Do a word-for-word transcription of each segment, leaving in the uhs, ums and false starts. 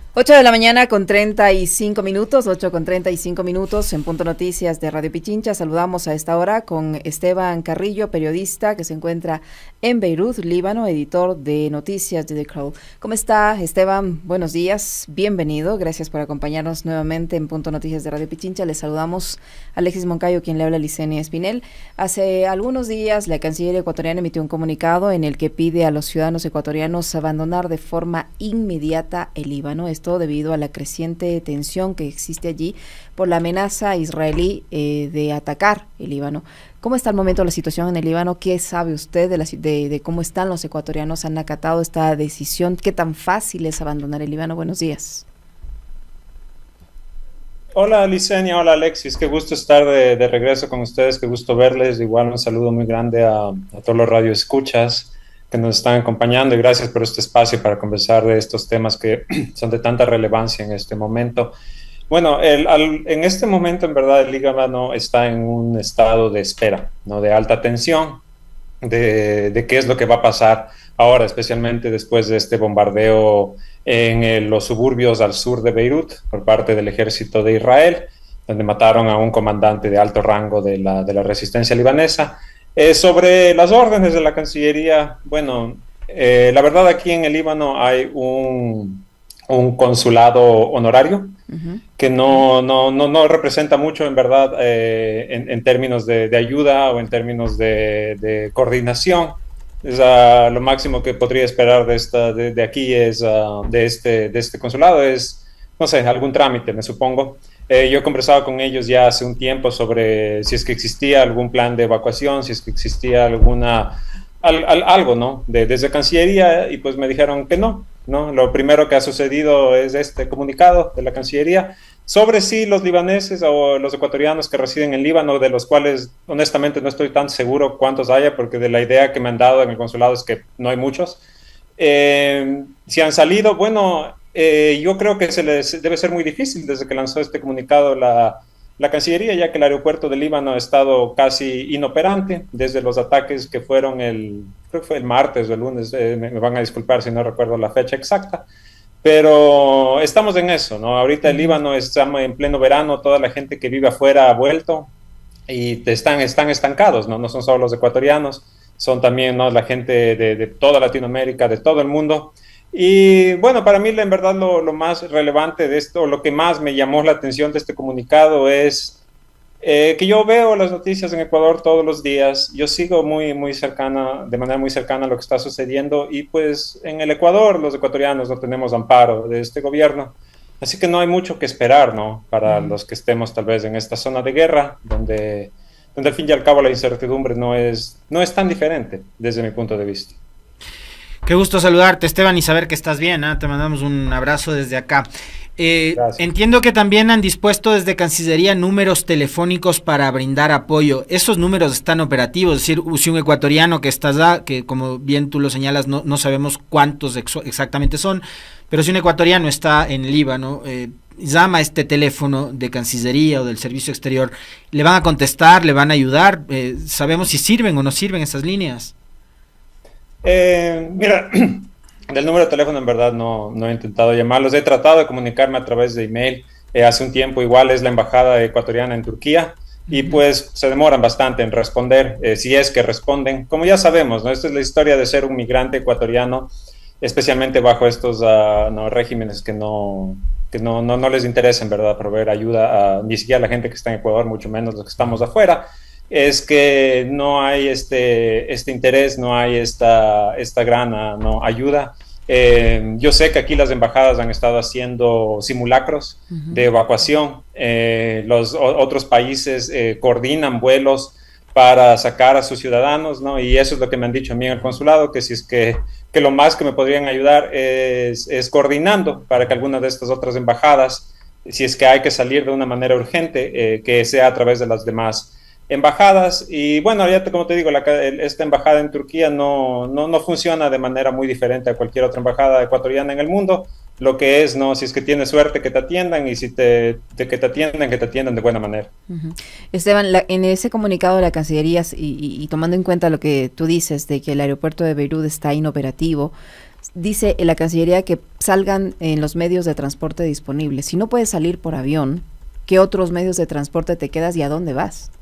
ocho de la mañana con treinta y cinco minutos, ocho con treinta y cinco minutos en Punto Noticias de Radio Pichincha. Saludamos a esta hora con Esteban Carrillo, periodista que se encuentra en Beirut, Líbano, editor de noticias de The Crow. ¿Cómo está, Esteban? Buenos días, bienvenido. Gracias por acompañarnos nuevamente en Punto Noticias de Radio Pichincha. Les saludamos a Alexis Moncayo, quien le habla a Licenia Espinel. Hace algunos días la Cancillería ecuatoriana emitió un comunicado en el que pide a los ciudadanos ecuatorianos abandonar de forma inmediata el Líbano. Esto debido a la creciente tensión que existe allí por la amenaza israelí eh, de atacar el Líbano. ¿Cómo está al momento la situación en el Líbano? ¿Qué sabe usted de, la, de, de cómo están los ecuatorianos? ¿Han acatado esta decisión? ¿Qué tan fácil es abandonar el Líbano? Buenos días. Hola Licenia, hola Alexis, qué gusto estar de, de regreso con ustedes, qué gusto verles. Igual un saludo muy grande a, a todos los radioescuchas que nos están acompañando y gracias por este espacio para conversar de estos temas que son de tanta relevancia en este momento. Bueno, el, al, en este momento en verdad el Líbano está en un estado de espera, ¿no? De alta tensión, de, de qué es lo que va a pasar ahora, especialmente después de este bombardeo en el, los suburbios al sur de Beirut por parte del ejército de Israel, donde mataron a un comandante de alto rango de la, de la resistencia libanesa. Eh, sobre las órdenes de la Cancillería, bueno, eh, la verdad aquí en el Líbano hay un, un consulado honorario uh-huh. que no, no, no, no representa mucho en verdad eh, en, en términos de, de ayuda o en términos de, de coordinación. Es, uh, lo máximo que podría esperar de, esta, de, de aquí es uh, de, este, de este consulado es, no sé, algún trámite, me supongo. Eh, yo he conversado con ellos ya hace un tiempo sobre si es que existía algún plan de evacuación, si es que existía alguna, al, al, algo, ¿no? De, desde Cancillería, y pues me dijeron que no, ¿no? Lo primero que ha sucedido es este comunicado de la Cancillería sobre si los libaneses o los ecuatorianos que residen en Líbano, de los cuales honestamente no estoy tan seguro cuántos haya, porque de la idea que me han dado en el consulado es que no hay muchos. Eh, si han salido, bueno... Eh, yo creo que se les debe ser muy difícil desde que lanzó este comunicado la, la Cancillería, ya que el aeropuerto de Líbano ha estado casi inoperante desde los ataques que fueron el, creo que fue el martes o el lunes, eh, me, me van a disculpar si no recuerdo la fecha exacta, pero estamos en eso, ¿no? Ahorita el Líbano está en pleno verano, toda la gente que vive afuera ha vuelto y están, están estancados, ¿no? No son solo los ecuatorianos, son también, ¿no?, la gente de, de toda Latinoamérica, de todo el mundo. Y bueno, para mí en verdad lo, lo más relevante de esto, lo que más me llamó la atención de este comunicado es eh, que yo veo las noticias en Ecuador todos los días, yo sigo muy, muy cercana, de manera muy cercana a lo que está sucediendo y pues en el Ecuador los ecuatorianos no tenemos amparo de este gobierno, así que no hay mucho que esperar, ¿no? Para mm. los que estemos tal vez en esta zona de guerra, donde, donde al fin y al cabo la incertidumbre no es, no es tan diferente desde mi punto de vista. Qué gusto saludarte, Esteban, y saber que estás bien, ¿eh? Te mandamos un abrazo desde acá. Eh, entiendo que también han dispuesto desde Cancillería números telefónicos para brindar apoyo. ¿Esos números están operativos? Es decir, si un ecuatoriano que está allá, que como bien tú lo señalas, no, no sabemos cuántos ex exactamente son, pero si un ecuatoriano está en Líbano, eh, llama a este teléfono de Cancillería o del Servicio Exterior, ¿le van a contestar, le van a ayudar? Eh, ¿Sabemos si sirven o no sirven esas líneas? Eh, mira, del número de teléfono en verdad no, no he intentado llamarlos, he tratado de comunicarme a través de email, eh, hace un tiempo igual es la embajada ecuatoriana en Turquía y pues se demoran bastante en responder, eh, si es que responden, como ya sabemos, ¿no? Esta es la historia de ser un migrante ecuatoriano, especialmente bajo estos uh, no, regímenes que, no, que no, no, no les interesa en verdad proveer ayuda a ni siquiera a la gente que está en Ecuador, mucho menos los que estamos afuera. Es que no hay este, este interés, no hay esta, esta gran no, ayuda. Eh, yo sé que aquí las embajadas han estado haciendo simulacros uh-huh. de evacuación. Eh, los o, otros países eh, coordinan vuelos para sacar a sus ciudadanos, ¿no? Y eso es lo que me han dicho a mí en el consulado, que si es que, que lo más que me podrían ayudar es, es coordinando para que algunas de estas otras embajadas, si es que hay que salir de una manera urgente, eh, que sea a través de las demás embajadas. Y bueno, ya te, como te digo, la, esta embajada en Turquía no, no, no funciona de manera muy diferente a cualquier otra embajada ecuatoriana en el mundo. Lo que es, no, si es que tienes suerte que te atiendan y si te, de que te atiendan, que te atiendan de buena manera. Uh-huh. Esteban, la, en ese comunicado de la Cancillería y, y, y tomando en cuenta lo que tú dices de que el aeropuerto de Beirut está inoperativo, dice en la Cancillería que salgan en los medios de transporte disponibles. Si no puedes salir por avión, ¿qué otros medios de transporte te quedas y a dónde vas?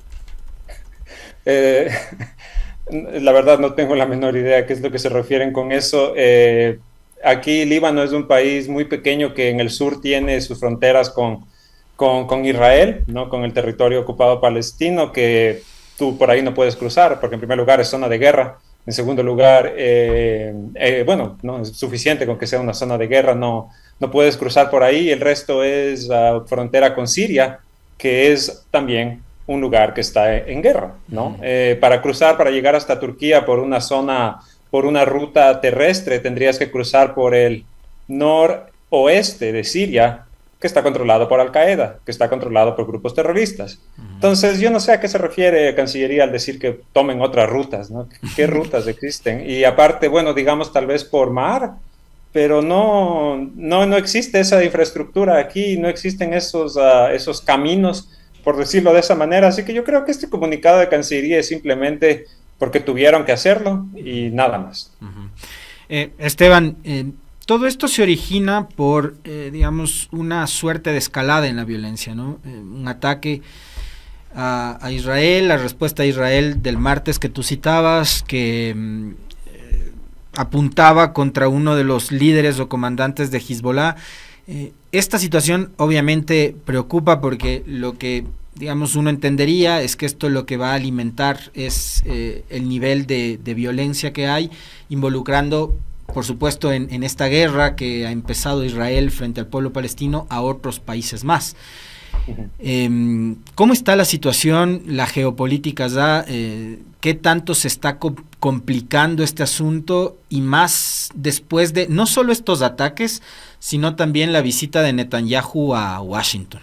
Eh, la verdad no tengo la menor idea qué es lo que se refieren con eso. Eh, aquí Líbano es un país muy pequeño que en el sur tiene sus fronteras con, con, con Israel, ¿no? Con el territorio ocupado palestino, que tú por ahí no puedes cruzar, porque en primer lugar es zona de guerra. En segundo lugar, eh, eh, bueno, no es suficiente con que sea una zona de guerra, no, no puedes cruzar por ahí. El resto es uh, frontera con Siria, que es también un lugar que está en guerra, ¿no? Mm. Eh, para cruzar, para llegar hasta Turquía por una zona, por una ruta terrestre, tendrías que cruzar por el noroeste de Siria, que está controlado por Al-Qaeda, que está controlado por grupos terroristas. Uh-huh. Entonces, yo no sé a qué se refiere Cancillería al decir que tomen otras rutas, ¿no? ¿Qué rutas existen? Y aparte, bueno, digamos tal vez por mar, pero no, no, no existe esa infraestructura aquí, no existen esos, uh, esos caminos, por decirlo de esa manera. Así que yo creo que este comunicado de Cancillería es simplemente porque tuvieron que hacerlo y nada más. Uh-huh. eh, Esteban, eh, todo esto se origina por, eh, digamos, una suerte de escalada en la violencia, ¿no? Eh, un ataque a, a Israel, la respuesta a Israel del martes que tú citabas, que eh, apuntaba contra uno de los líderes o comandantes de Hezbollah. Eh, esta situación obviamente preocupa porque lo que, digamos, uno entendería es que esto lo que va a alimentar es eh, el nivel de, de violencia que hay, involucrando, por supuesto, en, en esta guerra que ha empezado Israel frente al pueblo palestino a otros países más. Uh-huh. Eh, ¿Cómo está la situación, la geopolítica allá? Eh, ¿Qué tanto se está co- complicando este asunto? Y más después de no solo estos ataques, sino también la visita de Netanyahu a Washington.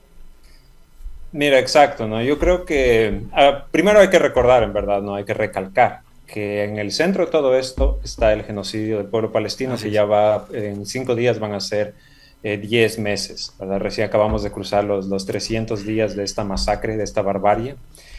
Mira, exacto, ¿no? Yo creo que uh, primero hay que recordar, en verdad, no hay que recalcar que en el centro de todo esto está el genocidio del pueblo palestino, Así que es. ya va, en cinco días van a ser eh, diez meses, ¿verdad? Recién acabamos de cruzar los, los trescientos días de esta masacre, de esta barbarie,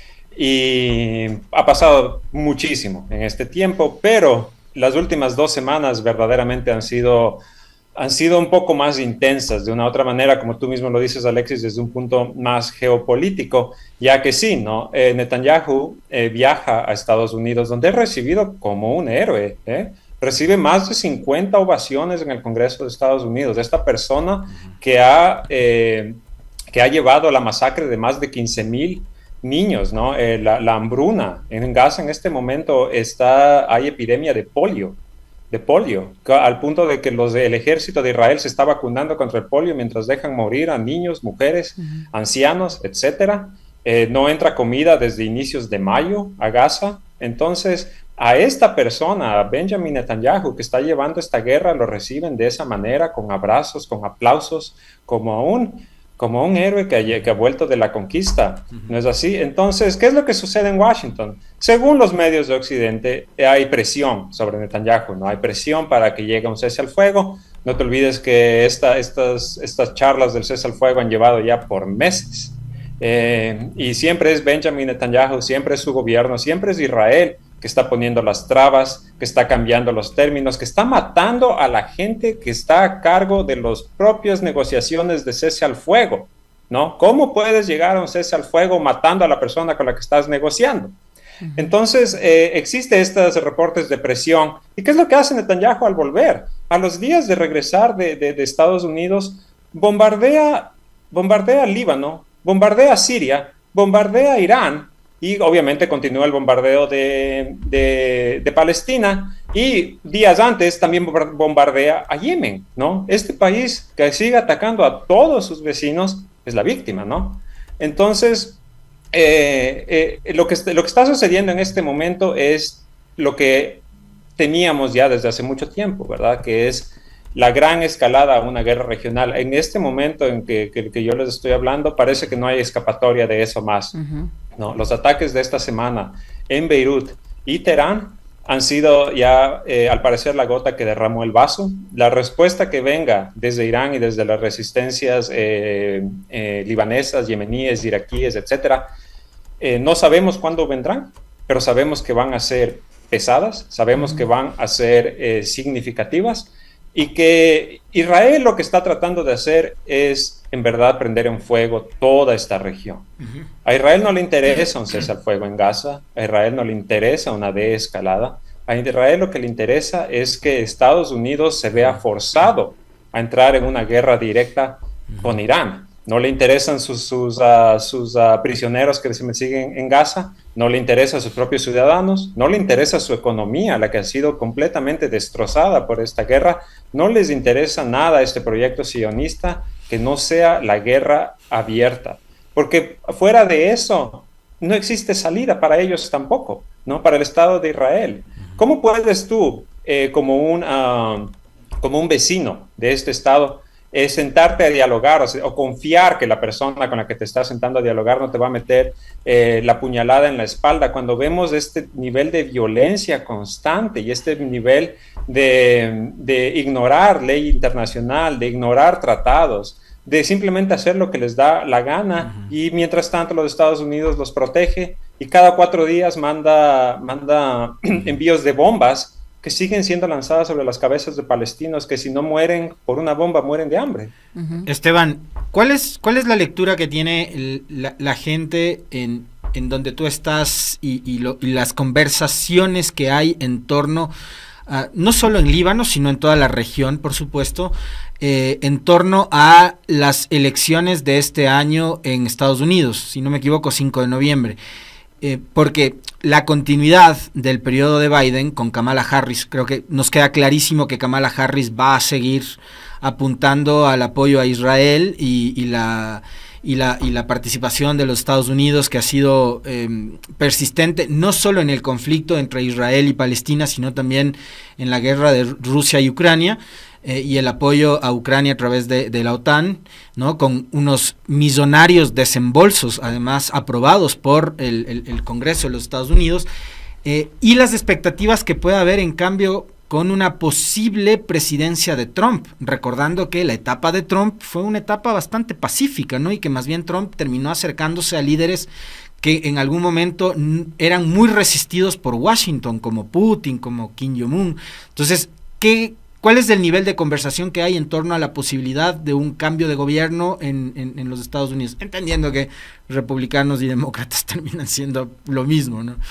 y ha pasado muchísimo en este tiempo, pero las últimas dos semanas verdaderamente han sido... han sido un poco más intensas, de una otra manera, como tú mismo lo dices, Alexis, desde un punto más geopolítico, ya que sí, ¿no? Eh, Netanyahu eh, viaja a Estados Unidos, donde es recibido como un héroe, ¿eh? Recibe más de cincuenta ovaciones en el Congreso de Estados Unidos. Esta persona que ha, eh, que ha llevado la masacre de más de quince mil niños, ¿no? Eh, la, la hambruna en Gaza en este momento está, hay epidemia de polio, de polio, al punto de que los del ejército de Israel se está vacunando contra el polio mientras dejan morir a niños, mujeres, uh-huh. ancianos, etcétera. Eh, no entra comida desde inicios de mayo a Gaza. Entonces, a esta persona, a Benjamin Netanyahu, que está llevando esta guerra, lo reciben de esa manera, con abrazos, con aplausos, como a un, como a un héroe que ha, que ha vuelto de la conquista. Uh-huh. ¿No es así? Entonces, ¿qué es lo que sucede en Washington? Según los medios de Occidente, hay presión sobre Netanyahu, ¿no? Hay presión para que llegue un cese al fuego. No te olvides que esta, estas, estas charlas del cese al fuego han llevado ya por meses. Eh, y siempre es Benjamin Netanyahu, siempre es su gobierno, siempre es Israel que está poniendo las trabas, que está cambiando los términos, que está matando a la gente que está a cargo de las propias negociaciones de cese al fuego, ¿no? ¿Cómo puedes llegar a un cese al fuego matando a la persona con la que estás negociando? Uh-huh. Entonces, eh, existe estos reportes de presión. ¿Y qué es lo que hace Netanyahu al volver? A los días de regresar de, de, de Estados Unidos, bombardea, bombardea Líbano, bombardea Siria, bombardea Irán, y obviamente continúa el bombardeo de, de, de Palestina, y días antes también bombardea a Yemen, ¿no? Este país que sigue atacando a todos sus vecinos es la víctima, ¿no? Entonces, eh, eh, lo, que, lo que está sucediendo en este momento es lo que teníamos ya desde hace mucho tiempo, ¿verdad? Que es la gran escalada a una guerra regional. En este momento en que, que, que yo les estoy hablando, parece que no hay escapatoria de eso más. Uh-huh. No, los ataques de esta semana en Beirut y Teherán han sido ya, eh, al parecer, la gota que derramó el vaso. La respuesta que venga desde Irán y desde las resistencias eh, eh, libanesas, yemeníes, iraquíes, etcétera, eh, no sabemos cuándo vendrán, pero sabemos que van a ser pesadas, sabemos que van a ser eh, significativas, y que Israel lo que está tratando de hacer es, en verdad, prender en fuego toda esta región. Uh-huh. A Israel no le interesa un cese al fuego en Gaza, a Israel no le interesa una desescalada, a Israel lo que le interesa es que Estados Unidos se vea forzado a entrar en una guerra directa uh-huh. con Irán. No le interesan sus, sus, uh, sus uh, prisioneros que se siguen en Gaza, no le interesa a sus propios ciudadanos, no le interesa su economía, la que ha sido completamente destrozada por esta guerra, no les interesa nada este proyecto sionista que no sea la guerra abierta, porque fuera de eso no existe salida para ellos tampoco, ¿no? Para el Estado de Israel. ¿Cómo puedes tú, eh, como, un, uh, como un vecino de este Estado, es sentarte a dialogar o, o confiar que la persona con la que te estás sentando a dialogar no te va a meter eh, la puñalada en la espalda, cuando vemos este nivel de violencia constante y este nivel de, de ignorar ley internacional, de ignorar tratados, de simplemente hacer lo que les da la gana? Uh-huh. Y mientras tanto los Estados Unidos los protege y cada cuatro días manda, manda envíos de bombas que siguen siendo lanzadas sobre las cabezas de palestinos, que si no mueren por una bomba, mueren de hambre. Uh-huh. Esteban, ¿cuál es, cuál es la lectura que tiene el, la, la gente en, en donde tú estás y, y, lo, y las conversaciones que hay en torno, uh, no solo en Líbano, sino en toda la región, por supuesto, eh, en torno a las elecciones de este año en Estados Unidos, si no me equivoco, cinco de noviembre? Eh, porque la continuidad del periodo de Biden con Kamala Harris, creo que nos queda clarísimo que Kamala Harris va a seguir apuntando al apoyo a Israel y, y, la, y, la, y la participación de los Estados Unidos, que ha sido eh, persistente, no solo en el conflicto entre Israel y Palestina, sino también en la guerra de Rusia y Ucrania. Eh, y el apoyo a Ucrania a través de, de la OTAN, ¿no? Con unos millonarios desembolsos, además aprobados por el, el, el Congreso de los Estados Unidos, eh, y las expectativas que puede haber, en cambio, con una posible presidencia de Trump, recordando que la etapa de Trump fue una etapa bastante pacífica, ¿no? Y que más bien Trump terminó acercándose a líderes que en algún momento eran muy resistidos por Washington, como Putin, como Kim Jong-un. Entonces, ¿qué ¿cuál es el nivel de conversación que hay en torno a la posibilidad de un cambio de gobierno en, en, en los Estados Unidos? Entendiendo que republicanos y demócratas terminan siendo lo mismo, ¿no?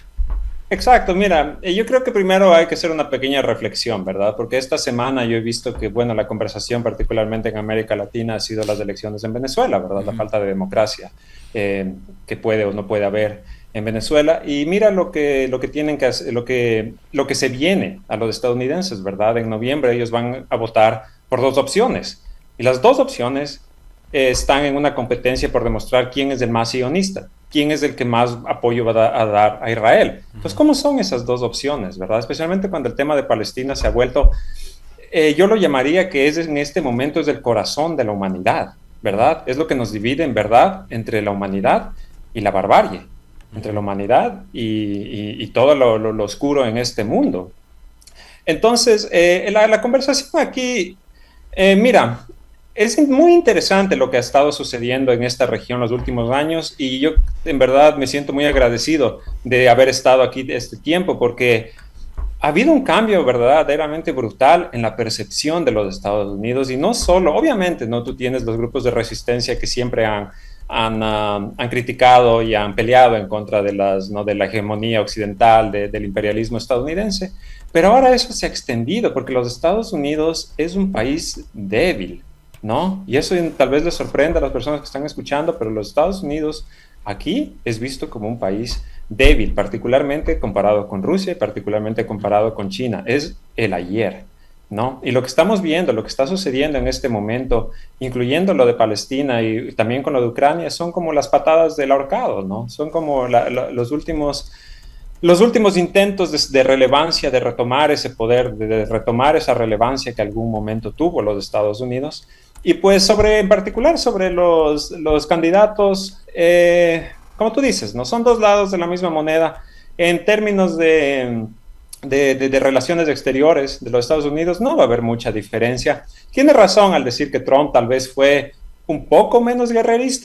Exacto, mira, yo creo que primero hay que hacer una pequeña reflexión, ¿verdad? Porque esta semana yo he visto que, bueno, la conversación particularmente en América Latina ha sido las elecciones en Venezuela, ¿verdad? Uh-huh. La falta de democracia eh, que puede o no puede haber en Venezuela, y mira lo que, lo que tienen que hacer, lo que, lo que se viene a los estadounidenses, ¿verdad? En noviembre ellos van a votar por dos opciones, y las dos opciones eh, están en una competencia por demostrar quién es el más sionista, quién es el que más apoyo va a, da, a dar a Israel. Entonces, ¿cómo son esas dos opciones, verdad? Especialmente cuando el tema de Palestina se ha vuelto, eh, yo lo llamaría que es en este momento es el corazón de la humanidad, ¿verdad? Es lo que nos divide en verdad entre la humanidad y la barbarie, entre la humanidad y, y, y todo lo, lo, lo oscuro en este mundo. Entonces, eh, la, la conversación aquí, eh, mira, es muy interesante lo que ha estado sucediendo en esta región los últimos años, y yo en verdad me siento muy agradecido de haber estado aquí este tiempo, porque ha habido un cambio verdaderamente brutal en la percepción de los Estados Unidos, y no solo, obviamente, ¿no? Tú tienes los grupos de resistencia que siempre han Han, uh, han criticado y han peleado en contra de, las, ¿no? de la hegemonía occidental, de, del imperialismo estadounidense, pero ahora eso se ha extendido porque los Estados Unidos es un país débil, ¿no? Y eso tal vez les sorprenda a las personas que están escuchando, pero los Estados Unidos aquí es visto como un país débil, particularmente comparado con Rusia y particularmente comparado con China. Es el ayer, ¿no? Y lo que estamos viendo, lo que está sucediendo en este momento, incluyendo lo de Palestina y también con lo de Ucrania, son como las patadas del ahorcado, ¿no? Son como la, la, los últimos, los últimos intentos de, de relevancia, de retomar ese poder, de, de retomar esa relevancia que algún momento tuvo los Estados Unidos. Y pues sobre, en particular sobre los, los candidatos, eh, como tú dices, ¿no? Son dos lados de la misma moneda. En términos de... De, de, de relaciones exteriores de los Estados Unidos, no va a haber mucha diferencia. Tiene razón al decir que Trump tal vez fue un poco menos guerrerista,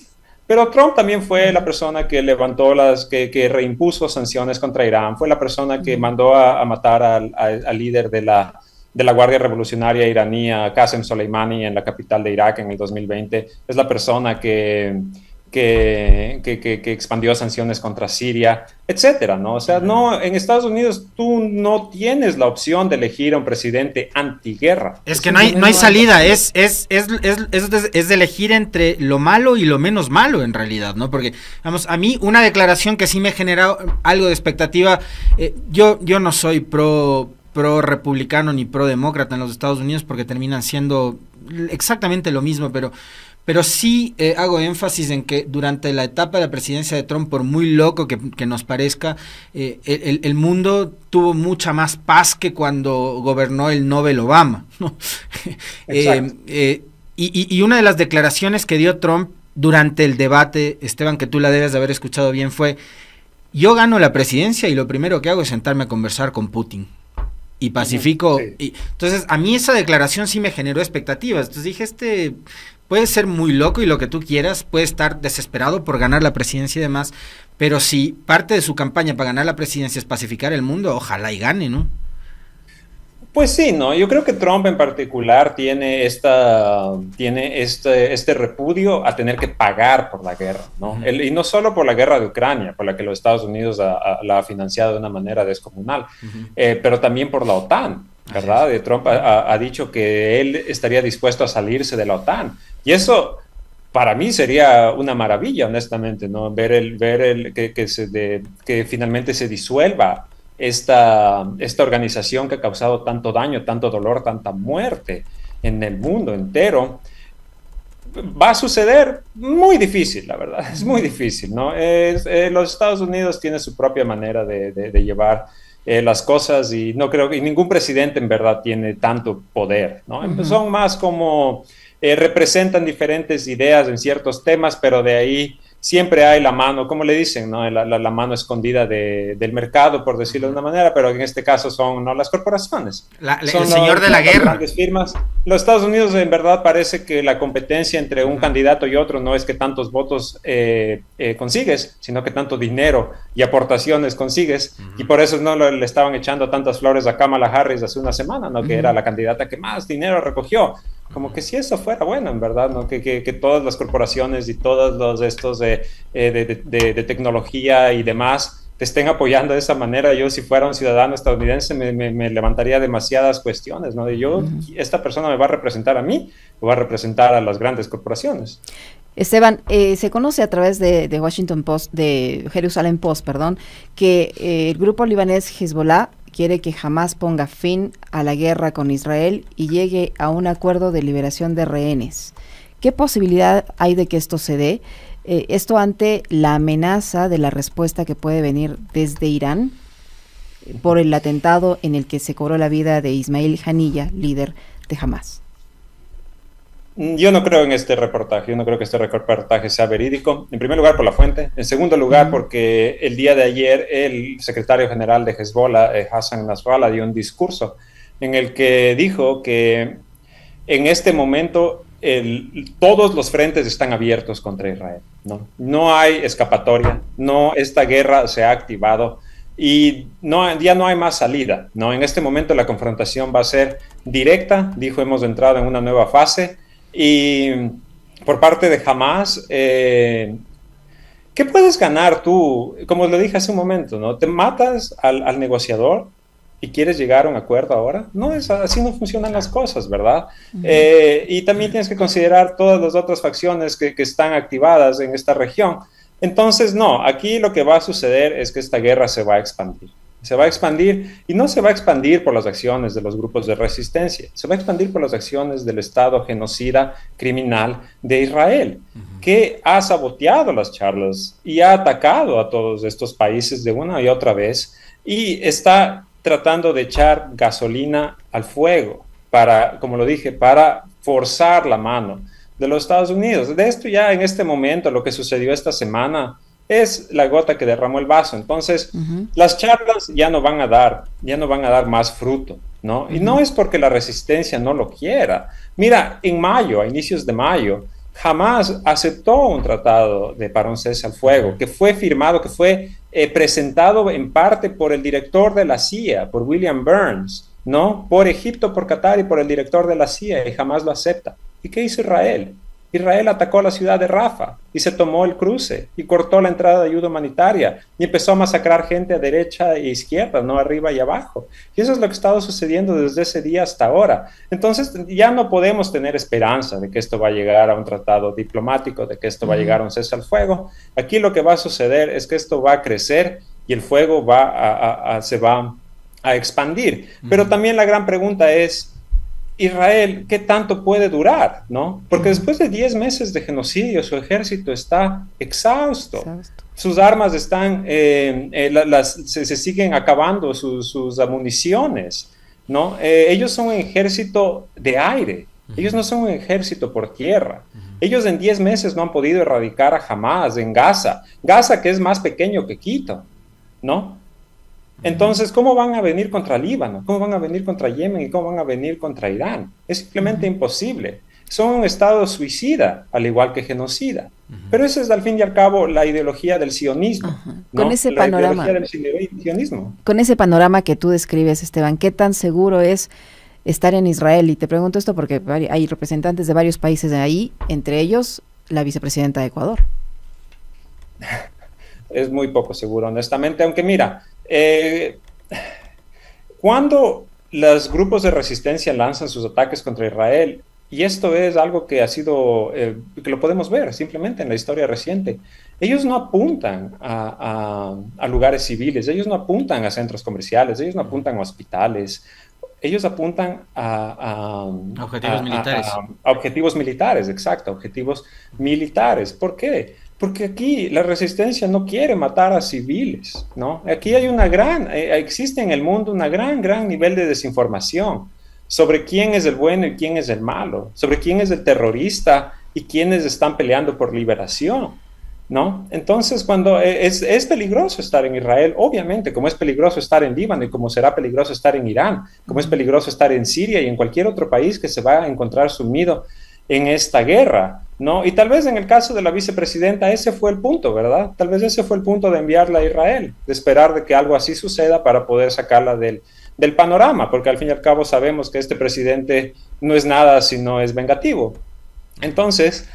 Pero Trump también fue la persona que levantó las, que, que reimpuso sanciones contra Irán, fue la persona que mandó a, a matar al, al, al líder de la, de la Guardia Revolucionaria iraní, Qasem Soleimani, en la capital de Irak en el dos mil veinte. Es la persona que, que, que, que, que expandió sanciones contra Siria, etcétera, ¿no? O sea, no, en Estados Unidos tú no tienes la opción de elegir a un presidente antiguerra. Es que no hay, no hay salida, es, es, es, es, es, es de elegir entre lo malo y lo menos malo en realidad, ¿no? Porque, vamos, a mí una declaración que sí me ha generado algo de expectativa, eh, yo, yo no soy pro... pro republicano ni pro demócrata en los Estados Unidos porque terminan siendo exactamente lo mismo, pero, pero sí eh, hago énfasis en que durante la etapa de la presidencia de Trump, por muy loco que, que nos parezca, eh, el, el mundo tuvo mucha más paz que cuando gobernó el Nobel Obama, ¿no? eh, eh, y, y una de las declaraciones que dio Trump durante el debate, Esteban, que tú la debes de haber escuchado bien, fue: yo gano la presidencia y lo primero que hago es sentarme a conversar con Putin y pacifico. Sí. Y, entonces, a mí esa declaración sí me generó expectativas. Entonces dije, este puede ser muy loco y lo que tú quieras, puede estar desesperado por ganar la presidencia y demás, pero si parte de su campaña para ganar la presidencia es pacificar el mundo, ojalá y gane, ¿no? Pues sí, no, yo creo que Trump en particular tiene esta, tiene este, este repudio a tener que pagar por la guerra, ¿no? Uh-huh. El, y no solo por la guerra de Ucrania, por la que los Estados Unidos a, a, la ha financiado de una manera descomunal, uh-huh. eh, pero también por la OTAN, ¿verdad? Uh-huh. Trump ha, ha dicho que él estaría dispuesto a salirse de la OTAN, y eso para mí sería una maravilla, honestamente, ¿no? Ver el, ver el que, que, se de, que finalmente se disuelva Esta, esta organización que ha causado tanto daño, tanto dolor, tanta muerte en el mundo entero. Va a suceder muy difícil, la verdad, es muy difícil, ¿no? Es, eh, los Estados Unidos tienen su propia manera de, de, de llevar eh, las cosas y no creo que ningún presidente en verdad tiene tanto poder, ¿no? Uh-huh. Son más como eh, representan diferentes ideas en ciertos temas, pero de ahí siempre hay la mano, como le dicen, ¿no? la, la, la mano escondida de, del mercado, por decirlo de una manera, pero en este caso son no las corporaciones. La, son el señor los, de la las guerra. Grandes firmas. Los Estados Unidos en verdad parece que la competencia entre un uh-huh. candidato y otro no es que tantos votos eh, eh, consigues, sino que tanto dinero y aportaciones consigues, uh-huh. y por eso no le estaban echando tantas flores a Kamala Harris hace una semana, ¿no? Uh-huh. Que era la candidata que más dinero recogió. Como que si eso fuera bueno, en verdad, ¿no? Que, que, que todas las corporaciones y todos los estos de, de, de, de, de tecnología y demás te estén apoyando de esa manera. Yo, si fuera un ciudadano estadounidense, me, me, me levantaría demasiadas cuestiones, ¿no? De yo, uh-huh. esta persona me va a representar a mí o va a representar a las grandes corporaciones. Esteban, eh, se conoce a través de, de Washington Post, de Jerusalem Post, perdón, que eh, el grupo libanés Hezbollah quiere que Hamás ponga fin a la guerra con Israel y llegue a un acuerdo de liberación de rehenes. ¿Qué posibilidad hay de que esto se dé? Eh, esto ante la amenaza de la respuesta que puede venir desde Irán por el atentado en el que se cobró la vida de Ismail Haniyeh, líder de Hamás. Yo no creo en este reportaje, yo no creo que este reportaje sea verídico. En primer lugar, por la fuente. En segundo lugar, uh-huh. porque el día de ayer el secretario general de Hezbollah, eh, Hassan Nasrallah, dio un discurso en el que dijo que en este momento el, todos los frentes están abiertos contra Israel, ¿no? No hay escapatoria, no, esta guerra se ha activado y no, ya no hay más salida, ¿no? En este momento la confrontación va a ser directa, dijo, hemos entrado en una nueva fase. Y por parte de Hamás, eh, ¿qué puedes ganar tú? Como lo dije hace un momento, ¿no? ¿Te matas al, al negociador y quieres llegar a un acuerdo ahora? No, es, así no funcionan las cosas, ¿verdad? Uh-huh. Eh, y también tienes que considerar todas las otras facciones que, que están activadas en esta región. Entonces, no, aquí lo que va a suceder es que esta guerra se va a expandir. Se va a expandir y no se va a expandir por las acciones de los grupos de resistencia, se va a expandir por las acciones del Estado genocida criminal de Israel, uh-huh. que ha saboteado las charlas y ha atacado a todos estos países de una y otra vez y está tratando de echar gasolina al fuego para, como lo dije, para forzar la mano de los Estados Unidos. De esto ya en este momento, lo que sucedió esta semana, es la gota que derramó el vaso. Entonces, uh-huh. las charlas ya no van a dar, ya no van a dar más fruto, ¿no? Uh-huh. Y no es porque la resistencia no lo quiera. Mira, en mayo, a inicios de mayo, jamás aceptó un tratado de parón cese al fuego, que fue firmado, que fue eh, presentado en parte por el director de la C I A, por William Burns, ¿no? Por Egipto, por Qatar y por el director de la C I A, y jamás lo acepta. ¿Y qué hizo Israel? Israel atacó la ciudad de Rafah y se tomó el cruce y cortó la entrada de ayuda humanitaria y empezó a masacrar gente a derecha e izquierda, no arriba y abajo. Y eso es lo que ha estado sucediendo desde ese día hasta ahora. Entonces ya no podemos tener esperanza de que esto va a llegar a un tratado diplomático, de que esto va a llegar a un cese al fuego. Aquí lo que va a suceder es que esto va a crecer y el fuego va a, a, a, se va a expandir. Pero también la gran pregunta es, Israel, ¿qué tanto puede durar? ¿No? Porque después de diez meses de genocidio, su ejército está exhausto. Exhausto. Sus armas están, eh, eh, las, se, se siguen acabando sus, sus municiones, ¿no? Eh, ellos son un ejército de aire. Ellos no son un ejército por tierra. Ellos en diez meses no han podido erradicar a Hamas en Gaza. Gaza, que es más pequeño que Quito, ¿no? Entonces, ¿cómo van a venir contra Líbano? ¿Cómo van a venir contra Yemen? ¿Y cómo van a venir contra Irán? Es simplemente uh-huh. imposible. Son un estado suicida, al igual que genocida. Uh-huh. Pero esa es, al fin y al cabo, la ideología del sionismo. Uh-huh. ¿no? Con ese la panorama, del sionismo. Con ese panorama que tú describes, Esteban, ¿qué tan seguro es estar en Israel? Y te pregunto esto porque hay representantes de varios países de ahí, entre ellos la vicepresidenta de Ecuador. Es muy poco seguro, honestamente, aunque mira, eh, cuando los grupos de resistencia lanzan sus ataques contra Israel, y esto es algo que ha sido, eh, que lo podemos ver simplemente en la historia reciente, ellos no apuntan a, a, a lugares civiles, ellos no apuntan a centros comerciales, ellos no apuntan a hospitales, ellos apuntan a, a objetivos a, militares. A, a, a objetivos militares, exacto, objetivos militares. ¿Por qué? Porque aquí la resistencia no quiere matar a civiles, ¿no? Aquí hay una gran, eh, existe en el mundo una gran, gran nivel de desinformación sobre quién es el bueno y quién es el malo, sobre quién es el terrorista y quiénes están peleando por liberación, ¿no? Entonces, cuando es, es peligroso estar en Israel, obviamente, como es peligroso estar en Líbano y como será peligroso estar en Irán, como es peligroso estar en Siria y en cualquier otro país que se va a encontrar sumido en esta guerra, ¿no? Y tal vez en el caso de la vicepresidenta ese fue el punto, ¿verdad? Tal vez ese fue el punto de enviarla a Israel, de esperar de que algo así suceda para poder sacarla del, del panorama, porque al fin y al cabo sabemos que este presidente no es nada si no es vengativo. Entonces,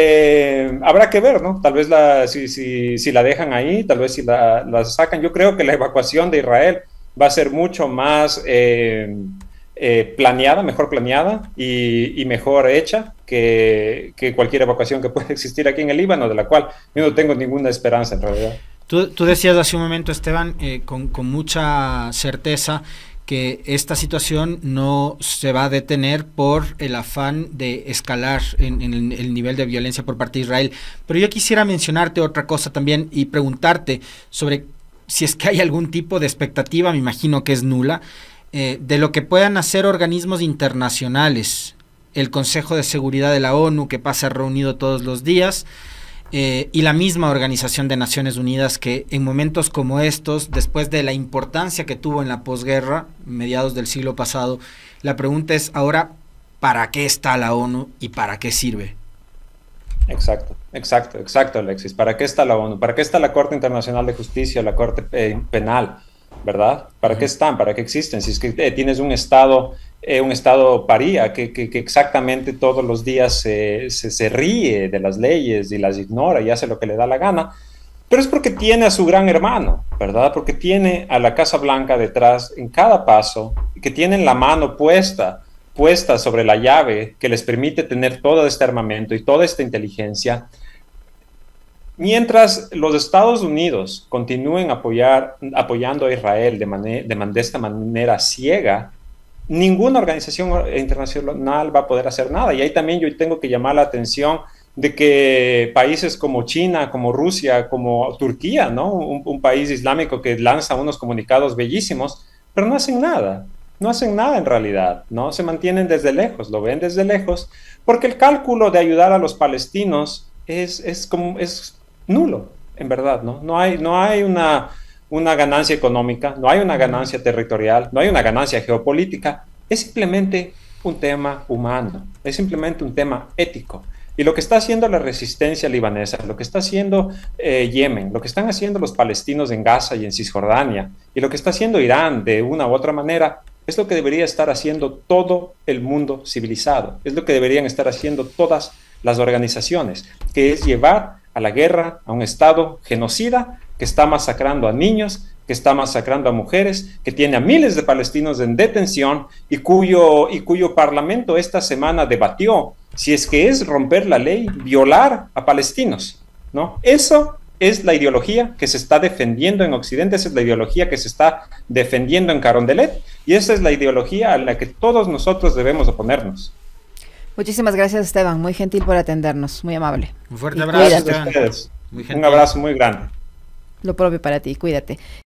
eh, habrá que ver, ¿no? Tal vez la, si, si, si la dejan ahí, tal vez si la, la sacan. Yo creo que la evacuación de Israel va a ser mucho más eh, eh, planeada, mejor planeada y, y mejor hecha que, que cualquier evacuación que pueda existir aquí en el Líbano, de la cual yo no tengo ninguna esperanza en realidad. Tú, tú decías hace un momento, Esteban, eh, con, con mucha certeza que esta situación no se va a detener por el afán de escalar en, en el, el nivel de violencia por parte de Israel. Pero yo quisiera mencionarte otra cosa también y preguntarte sobre si es que hay algún tipo de expectativa, me imagino que es nula, eh, de lo que puedan hacer organismos internacionales, el Consejo de Seguridad de la ONU, que pasa reunido todos los días, Eh, y la misma Organización de Naciones Unidas, que en momentos como estos, después de la importancia que tuvo en la posguerra, mediados del siglo pasado, la pregunta es ahora, ¿para qué está la ONU y para qué sirve? Exacto, exacto, exacto, Alexis. ¿Para qué está la ONU? ¿Para qué está la Corte Internacional de Justicia, la Corte eh, Penal? ¿Verdad? ¿Para uh-huh. qué están? ¿Para qué existen? Si es que eh, tienes un Estado, eh, un Estado paría que, que, que exactamente todos los días se, se, se ríe de las leyes y las ignora y hace lo que le da la gana, pero es porque tiene a su gran hermano, ¿verdad? Porque tiene a la Casa Blanca detrás en cada paso, que tienen la mano puesta, puesta sobre la llave que les permite tener todo este armamento y toda esta inteligencia. Mientras los Estados Unidos continúen apoyar, apoyando a Israel de, manera, de, man, de esta manera ciega, ninguna organización internacional va a poder hacer nada. Y ahí también yo tengo que llamar la atención de que países como China, como Rusia, como Turquía, ¿no? un, un país islámico que lanza unos comunicados bellísimos, pero no hacen nada. No hacen nada en realidad, ¿no? Se mantienen desde lejos, lo ven desde lejos, porque el cálculo de ayudar a los palestinos es, es como... es nulo, en verdad, ¿no? No hay, no hay una, una ganancia económica, no hay una ganancia territorial, no hay una ganancia geopolítica, es simplemente un tema humano, es simplemente un tema ético. Y lo que está haciendo la resistencia libanesa, lo que está haciendo eh, Yemen, lo que están haciendo los palestinos en Gaza y en Cisjordania, y lo que está haciendo Irán de una u otra manera, es lo que debería estar haciendo todo el mundo civilizado, es lo que deberían estar haciendo todas las organizaciones, que es llevar a la guerra a un Estado genocida que está masacrando a niños, que está masacrando a mujeres, que tiene a miles de palestinos en detención y cuyo, y cuyo parlamento esta semana debatió si es que es romper la ley, violar a palestinos, ¿no? Eso es la ideología que se está defendiendo en Occidente, esa es la ideología que se está defendiendo en Carondelet, y esa es la ideología a la que todos nosotros debemos oponernos. Muchísimas gracias, Esteban, muy gentil por atendernos, muy amable. Un fuerte abrazo, Esteban. Un abrazo muy grande. Lo propio para ti, cuídate.